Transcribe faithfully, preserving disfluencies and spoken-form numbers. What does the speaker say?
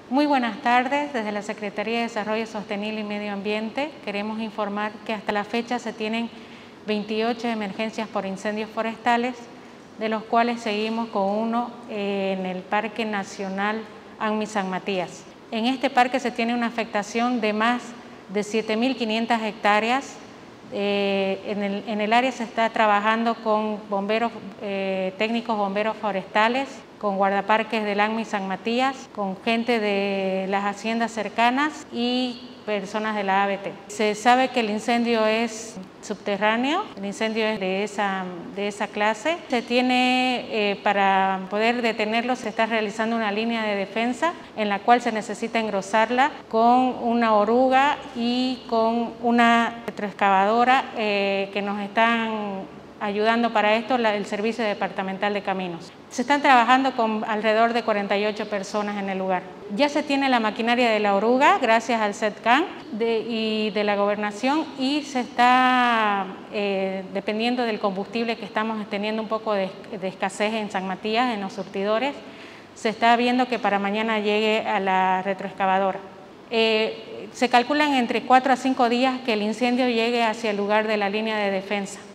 Muy buenas tardes, desde la Secretaría de Desarrollo Sostenible y Medio Ambiente queremos informar que hasta la fecha se tienen veintiocho emergencias por incendios forestales, de los cuales seguimos con uno en el Parque Nacional Anmi San Matías. En este parque se tiene una afectación de más de siete mil quinientas hectáreas. Eh, en, el, en el área se está trabajando con bomberos, eh, técnicos bomberos forestales, con guardaparques del Anmi San Matías, con gente de las haciendas cercanas y personas de la A B T. Se sabe que el incendio es subterráneo, el incendio es de esa, de esa clase. Se tiene, eh, para poder detenerlo, se está realizando una línea de defensa en la cual se necesita engrosarla con una oruga y con una retroexcavadora eh, que nos están ayudando para esto la, el Servicio Departamental de Caminos. Se están trabajando con alrededor de cuarenta y ocho personas en el lugar. Ya se tiene la maquinaria de la oruga gracias al SETCAN de, y de la Gobernación, y se está, eh, dependiendo del combustible que estamos teniendo un poco de, de escasez en San Matías, en los surtidores, se está viendo que para mañana llegue a la retroexcavadora. Eh, se calculan entre cuatro a cinco días que el incendio llegue hacia el lugar de la línea de defensa.